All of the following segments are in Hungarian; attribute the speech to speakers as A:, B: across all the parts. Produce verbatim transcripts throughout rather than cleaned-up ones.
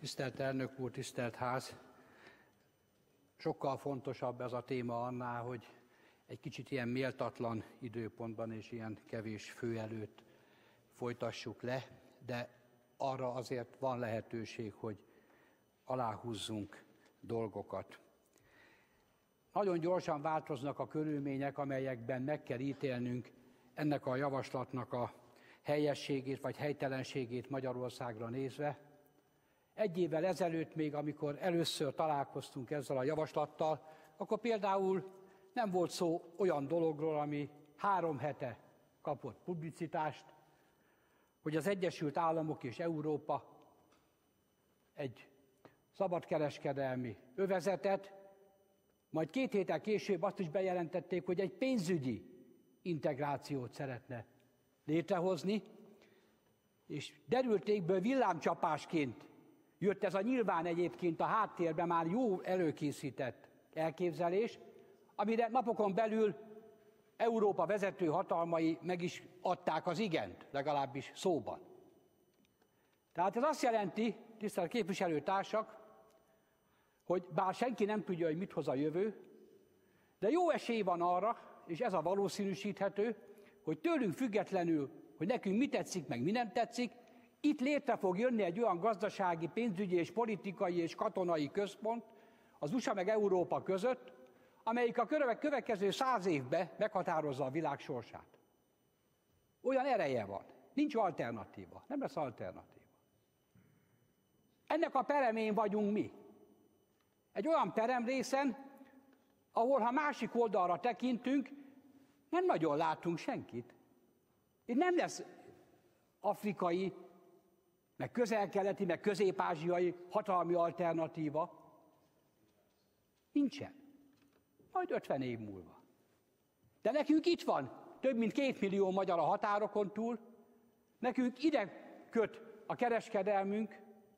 A: Tisztelt elnök úr, tisztelt ház! Sokkal fontosabb ez a téma annál, hogy egy kicsit ilyen méltatlan időpontban és ilyen kevés fő előtt folytassuk le, de arra azért van lehetőség, hogy aláhúzzunk dolgokat. Nagyon gyorsan változnak a körülmények, amelyekben meg kell ítélnünk ennek a javaslatnak a helyességét vagy helytelenségét Magyarországra nézve. Egy évvel ezelőtt még, amikor először találkoztunk ezzel a javaslattal, akkor például nem volt szó olyan dologról, ami három hete kapott publicitást, hogy az Egyesült Államok és Európa egy szabadkereskedelmi övezetet, majd két héttel később azt is bejelentették, hogy egy pénzügyi integrációt szeretne létrehozni, és derültékből villámcsapásként jött ez a nyilván egyébként a háttérben már jó előkészített elképzelés, amire napokon belül Európa vezető hatalmai meg is adták az igent, legalábbis szóban. Tehát ez azt jelenti, tisztelt képviselőtársak, hogy bár senki nem tudja, hogy mit hoz a jövő, de jó esély van arra, és ez a valószínűsíthető, hogy tőlünk függetlenül, hogy nekünk mi tetszik, meg mi nem tetszik, itt létre fog jönni egy olyan gazdasági, pénzügyi és politikai és katonai központ az u es á meg Európa között, amelyik a következő száz évben meghatározza a világ sorsát. Olyan ereje van. Nincs alternatíva. Nem lesz alternatíva. Ennek a peremén vagyunk mi. Egy olyan peremrészen, ahol ha másik oldalra tekintünk, nem nagyon látunk senkit. Itt nem lesz afrikai, meg közel-keleti, meg közép-ázsiai hatalmi alternatíva. Nincsen. Majd ötven év múlva. De nekünk itt van több mint két millió magyar a határokon túl, nekünk ide köt a kereskedelmünk.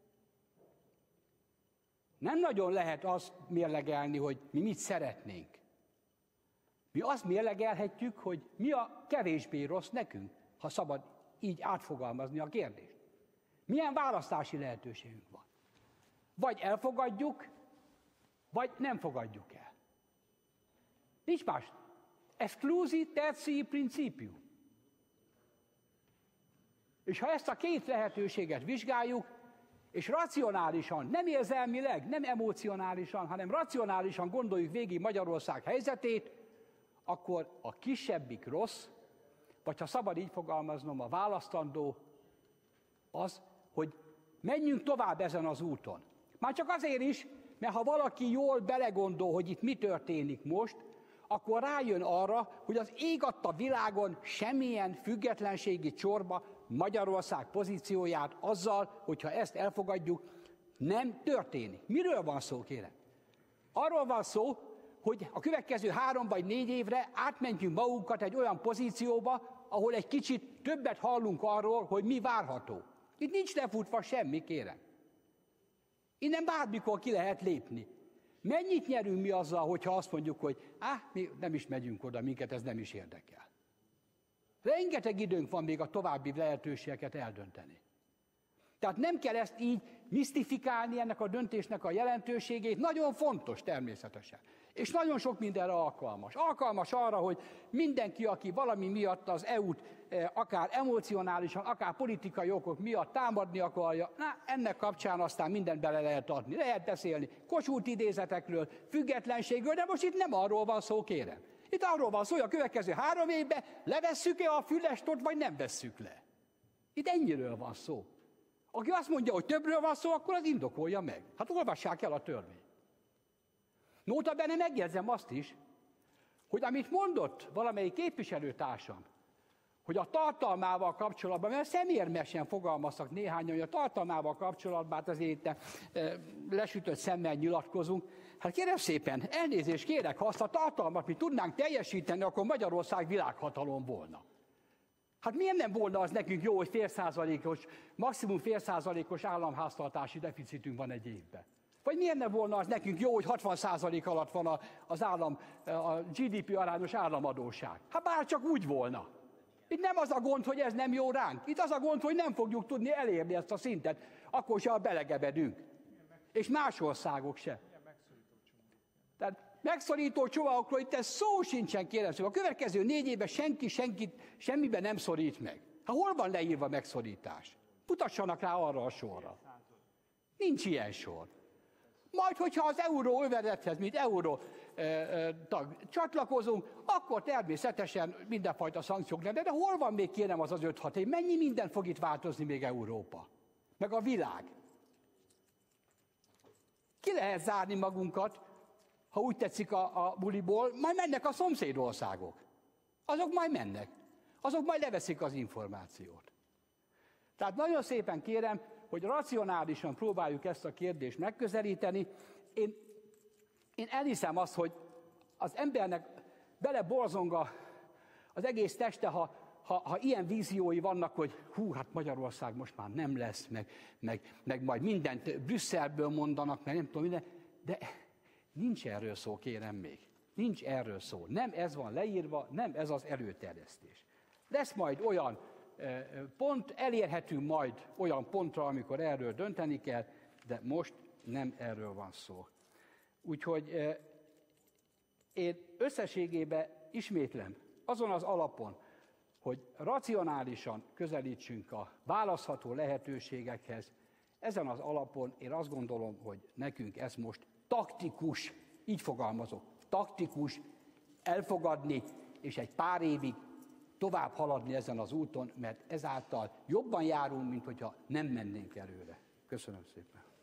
A: Nem nagyon lehet azt mérlegelni, hogy mi mit szeretnénk. Mi azt mérlegelhetjük, hogy mi a kevésbé rossz nekünk, ha szabad így átfogalmazni a kérdést. Milyen választási lehetőségünk van? Vagy elfogadjuk, vagy nem fogadjuk el. Nincs más. Exclusi tertii principium. És ha ezt a két lehetőséget vizsgáljuk, és racionálisan, nem érzelmileg, nem emocionálisan, hanem racionálisan gondoljuk végig Magyarország helyzetét, akkor a kisebbik rossz, vagy ha szabad így fogalmaznom, a választandó az, hogy menjünk tovább ezen az úton. Már csak azért is, mert ha valaki jól belegondol, hogy itt mi történik most, akkor rájön arra, hogy az ég adta világon semmilyen függetlenségi csorba Magyarország pozícióját azzal, hogyha ezt elfogadjuk, nem történik. Miről van szó, kérem? Arról van szó, hogy a következő három vagy négy évre átmentjünk magunkat egy olyan pozícióba, ahol egy kicsit többet hallunk arról, hogy mi várható. Itt nincs lefutva semmi, kérem. Innen bármikor ki lehet lépni. Mennyit nyerünk mi azzal, hogyha azt mondjuk, hogy áh, mi nem is megyünk oda, minket ez nem is érdekel. Rengeteg időnk van még a további lehetőségeket eldönteni. Tehát nem kell ezt így misztifikálni, ennek a döntésnek a jelentőségét. Nagyon fontos természetesen. És nagyon sok mindenre alkalmas. Alkalmas arra, hogy mindenki, aki valami miatt az é u-t akár emocionálisan, akár politikai okok miatt támadni akarja, na, ennek kapcsán aztán mindent bele lehet adni. Lehet beszélni Kossuth idézetekről, függetlenségről, de most itt nem arról van szó, kérem. Itt arról van szó, hogy a következő három évben levesszük-e a fülestort, vagy nem vesszük le. Itt ennyiről van szó. Aki azt mondja, hogy többről van szó, akkor az indokolja meg. Hát olvassák el a törvényt. Nótabene megjegyzem azt is, hogy amit mondott valamelyik képviselőtársam, hogy a tartalmával kapcsolatban, mert szemérmesen fogalmaztak néhányan, hogy a tartalmával kapcsolatban hát azért e, lesütött szemmel nyilatkozunk. Hát kérem szépen, elnézést kérek, ha azt a tartalmat mi tudnánk teljesíteni, akkor Magyarország világhatalom volna. Hát miért nem volna az nekünk jó, hogy fél százalékos, maximum fél százalékos államháztartási deficitünk van egy évben? Vagy miért nem volna az nekünk jó, hogy hatvan százalék alatt van az állam, a gé dé pé arányos államadósság? Hát bár csak úgy volna. Itt nem az a gond, hogy ez nem jó ránk. Itt az a gond, hogy nem fogjuk tudni elérni ezt a szintet, akkor se belegebedünk. És más országok se. Tehát megszorító csomagokról itt ez szó sincsen, kérem szépen. A következő négy évben senki senkit semmiben nem szorít meg. Hát hol van leírva megszorítás? Mutassanak rá arra a sorra. Nincs ilyen sor. Majd, hogyha az euró övezethez, mint euró e, e, tag csatlakozunk, akkor természetesen mindenfajta szankciók nem. De hol van még, kérem, az az öt-hat év? Mennyi minden fog itt változni még Európa? Meg a világ? Ki lehet zárni magunkat, ha úgy tetszik a, a buliból, majd mennek a szomszédországok. Azok majd mennek. Azok majd leveszik az információt. Tehát nagyon szépen kérem, hogy racionálisan próbáljuk ezt a kérdést megközelíteni. Én, én elhiszem azt, hogy az embernek beleborzong az egész teste, ha, ha, ha ilyen víziói vannak, hogy hú, hát Magyarország most már nem lesz, meg, meg, meg majd mindent Brüsszelből mondanak, meg nem tudom minden, de nincs erről szó, kérem még. Nincs erről szó. Nem ez van leírva, nem ez az előterjesztés. Lesz majd olyan pont, elérhetünk majd olyan pontra, amikor erről dönteni kell, de most nem erről van szó. Úgyhogy én összességében ismétlem, azon az alapon, hogy racionálisan közelítsünk a választható lehetőségekhez, ezen az alapon én azt gondolom, hogy nekünk ez most taktikus, így fogalmazok, taktikus elfogadni, és egy pár évig tovább haladni ezen az úton, mert ezáltal jobban járunk, mint hogyha nem mennénk előre. Köszönöm szépen.